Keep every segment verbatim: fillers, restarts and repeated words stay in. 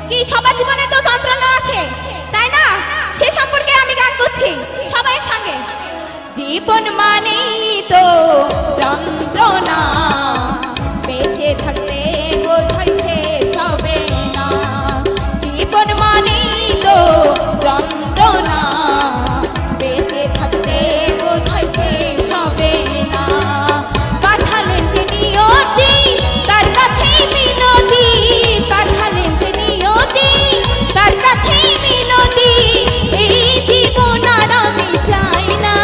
কি সবার জীবনে তো যন্ত্রণা আছে, তাই না? সে সম্পর্কে আমি গান করছি, সবাই সঙ্গে। জীবন মানেই তো যন্ত্রণা, বেঁচে থাকতে বোধহয় শেষ হবে না। জীবন মানেই তো যন্ত্রণা, বেঁচে থাকতে বোধহয় শেষ হবে না। পাঠালেন যে নিয়তি তার কাছেই মিনতি, পাঠালেন যে নিয়তি তার কাছেই মিনতি, এই জীবন আর আমি চাই না।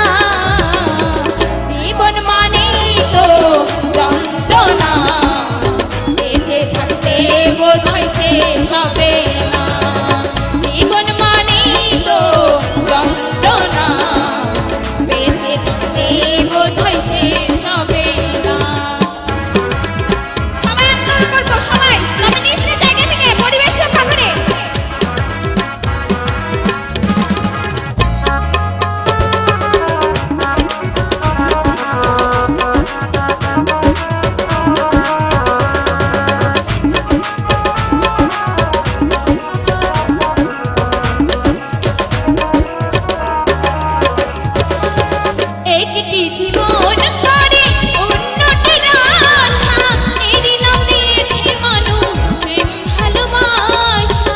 জীবন মানেই তো যন্ত্রণা, বেঁচে থাকতে বোধহয় শেষ হবে না। জীবন মানেই তো যন্ত্রণা, বেঁচে থাকতে বোধহয় শেষ হবে না। সবাই আন্দোলন করবো, সবাই তবে নিজ নিজ জায়গা থেকে পরিবেশ রক্ষা করে। একটি জীবন করে উন্নতির আশা, এরই নাম দিয়েছে মানুষ প্রেম ভালোবাসা।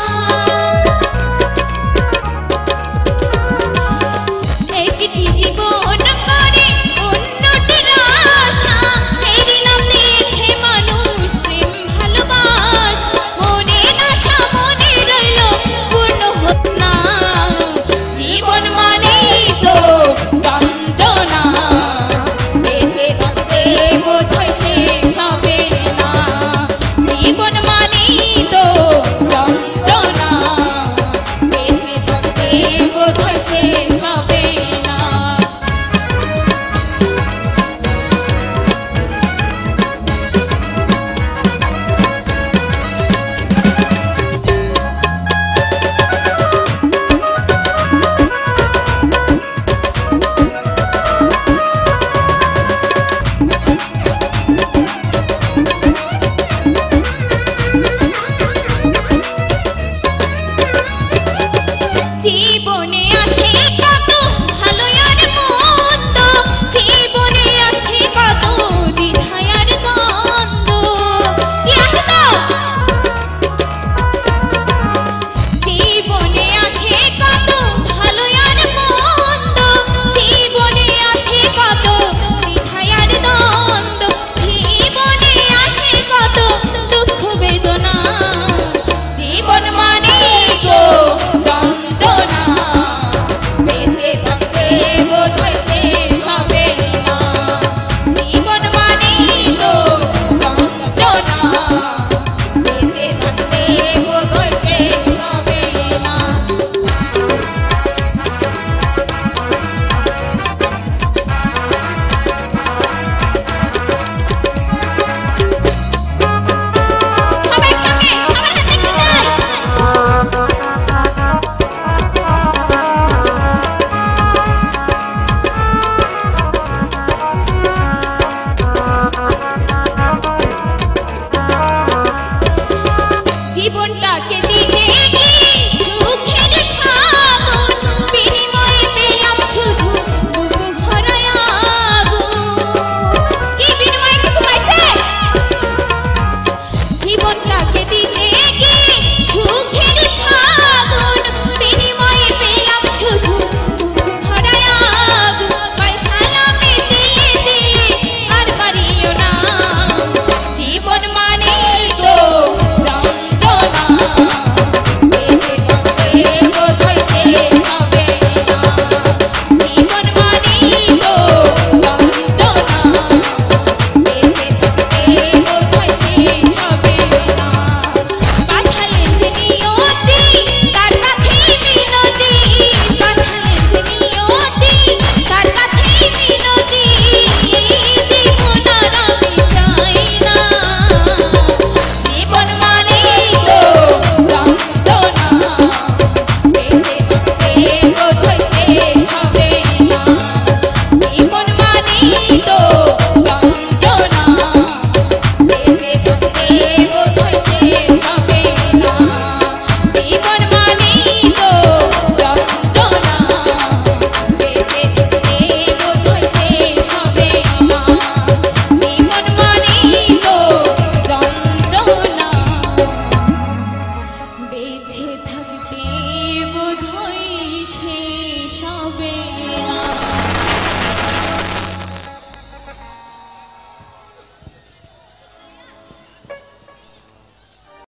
একটি জীবন করে উন্নতির আশা, এরই নাম দিয়েছে মানুষ প্রেম ভালোবাসা। মনের আশা মনে রইল পূর্ণ হত না। জীবন মানেই তো যন্ত্রণা, বেঁচে থাকতে বোধহয় শেষ হবে না। জীবন মানেই তো যন্ত্রণা, বেঁচে থাকতে বোধহয় শেষ হবে না। জীবনে আসে কত ভালো আর মন্দ, জীবনে আসে কত দ্বিধা আর দ্বন্দ্ব। কি আসে তো? জীবনে আসে কত ভালো আর মন্দ, জীবনে আসে কত দ্বিধা আর দ্বন্দ্ব। জীবনে আসে কত দুঃখ বেদনা। জীবন মানেই তো যন্ত্রণা, বেঁচে থাকতে বোধহয় শেষ হবে না। জীবন মানেই তো যন্ত্রণা, বেঁচে থাকতে বোধহয় শেষ হবে না। সবাই একসঙ্গে, সবার হাত দেখতে চাই। জীবনটাকে দিতে গিয়ে